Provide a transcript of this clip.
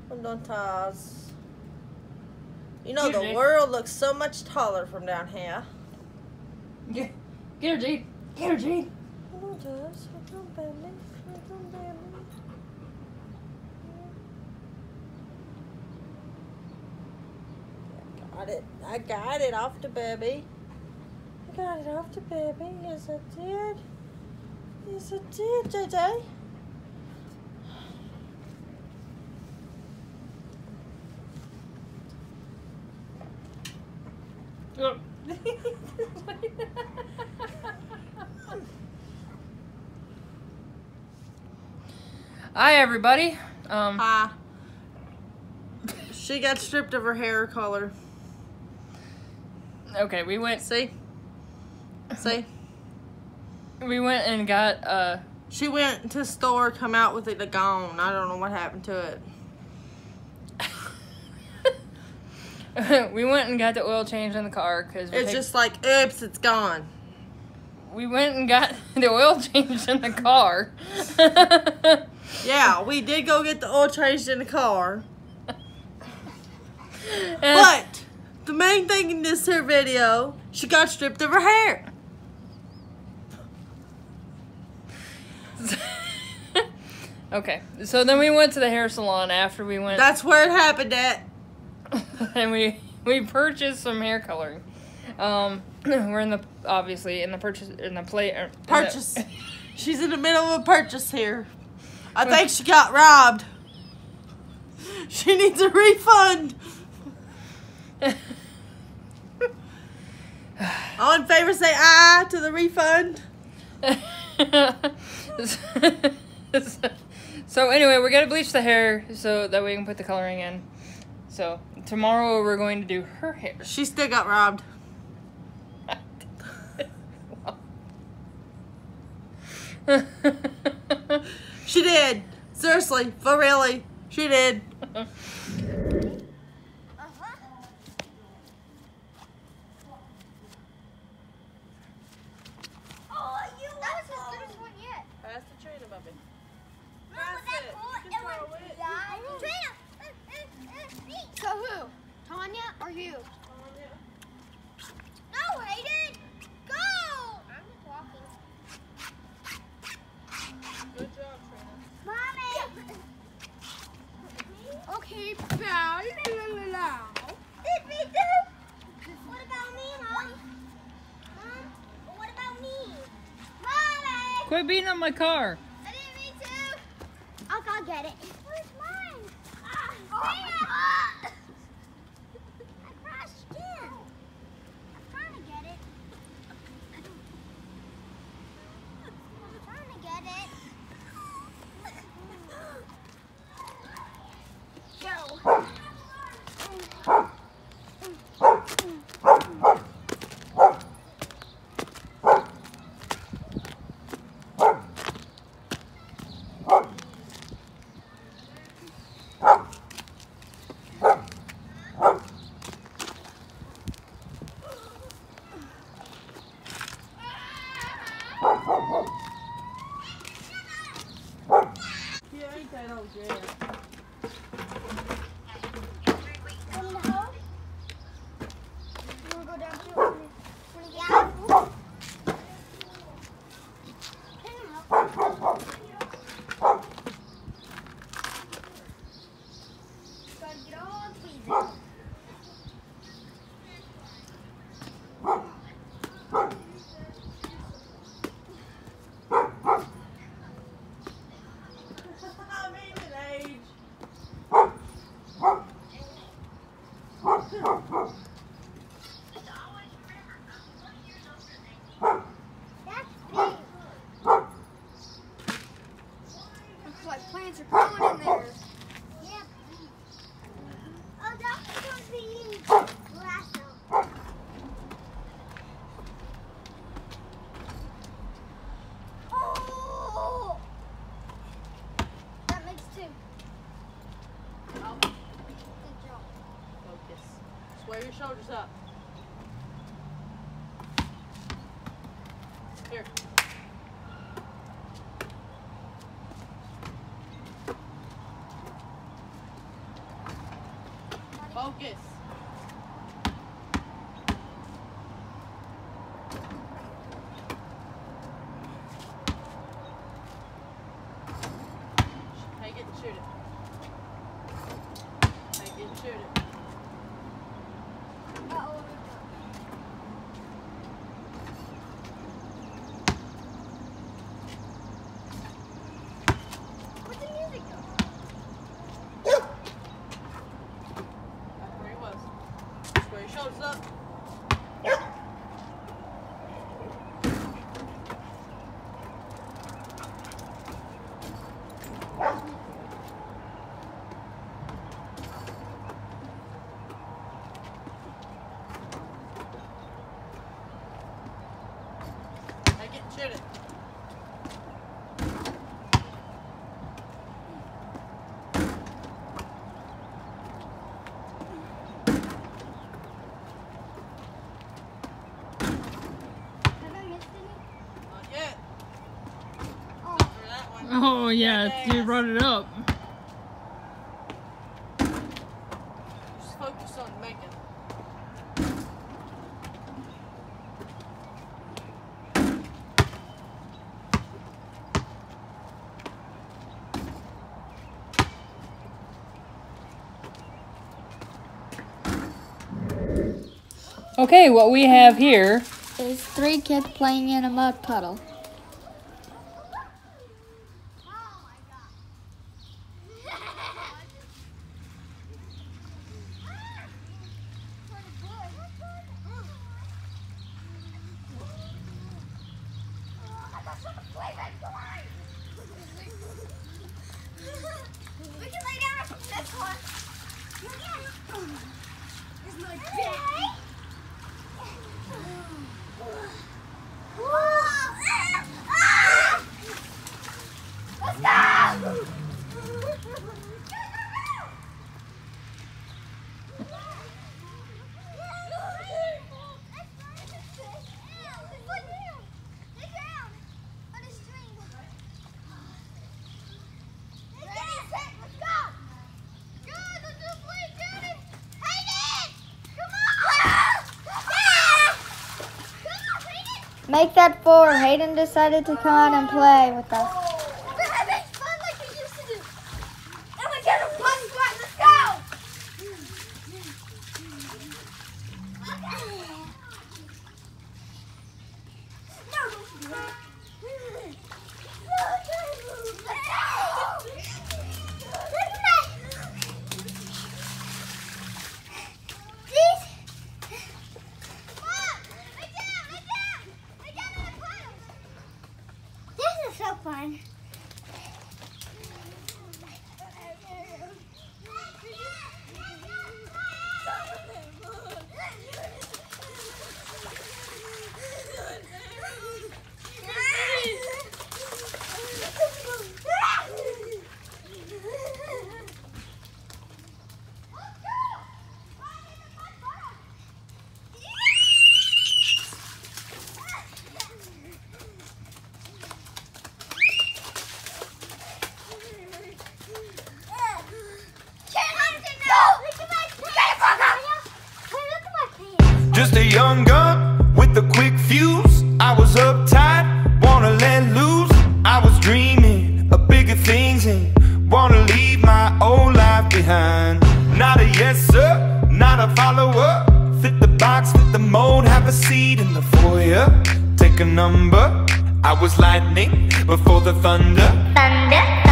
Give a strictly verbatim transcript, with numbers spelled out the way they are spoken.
Montage. You know, Here, the Jade. world looks so much taller from down here. Get, get her, Jade. Get her, Jade. Montage. Little baby. Little baby. I got it. I got it off the baby. I got it off the baby. Yes, I did. Yes, I did, J J. Oh. Hi, everybody. Um, Ah. She got stripped of her hair color. okay, we went. See? See? We went and got uh. She went to the store, come out with it gone. I don't know what happened to it. we went and got the oil changed in the car because It's just like, oops, it's gone. we went and got the oil changed in the car. Yeah, we did go get the oil changed in the car. And- But the main thing in this here video, she got stripped of her hair. okay, so then we went to the hair salon after we went, That's where it happened at. and we we purchased some hair coloring. Um, we're in the obviously in the purchase in the play er, in the- Purchase. She's in the middle of a purchase here. I think she got robbed. She needs a refund. All in favor say aye to the refund. So anyway, we're gonna bleach the hair so that we can put the coloring in. So tomorrow we're going to do her hair. She still got robbed. She did. Seriously, for really. She did. Oh, you that was the first one yet. Pass the trainer, Bubby. Mom, was that cool? It went flying. Trina! Uh, uh, uh, me. So who? Tanya or you? No, Hayden! Go! I'm just walking. Good job, Trina. Mommy! Okay, bow. La, la, la, la. Did me too? What about me, Mom? Mom? What about me? Mommy! Quit beating up my car. I didn't mean to. I'll go get it. Where's mine? Ah, oh, I crashed in. I'm trying to get it. I'm trying to get it. Go. Yeah, ain't that old jam. Want me to help? You want to go down too? Want to get out? Can I help? Gotta get all tweezed. I mean, an age. That's big. Looks like plants are growing in there. Yep. Oh, that's supposed to be glass now. Oh! That makes two. Oh, Good job. focus. Square your shoulders up. Here. Focus. Take it and shoot it. Take it and shoot it. Where'd the music go? That's where he was. That's where he shows up. Take it and shoot it. Have I missed any? Not yet. Oh. For that one. Oh yeah, you Yes. brought it up. Just focus on making. Okay, what we have here. There's three kids playing in a mud puddle. We can lay down on this one. It's my bed. Let's go! Make that four. Hayden decided to come out and play with us. We're having fun like we used to do. And we get a fun spot. Let's go! This is so fun. Just a young gun with a quick fuse. I was uptight, wanna let loose. I was dreaming of bigger things and wanna leave my old life behind. Not a yes sir, not a follower. Fit the box, fit the mold, have a seat in the foyer. Take a number. I was lightning before the thunder. Thunder.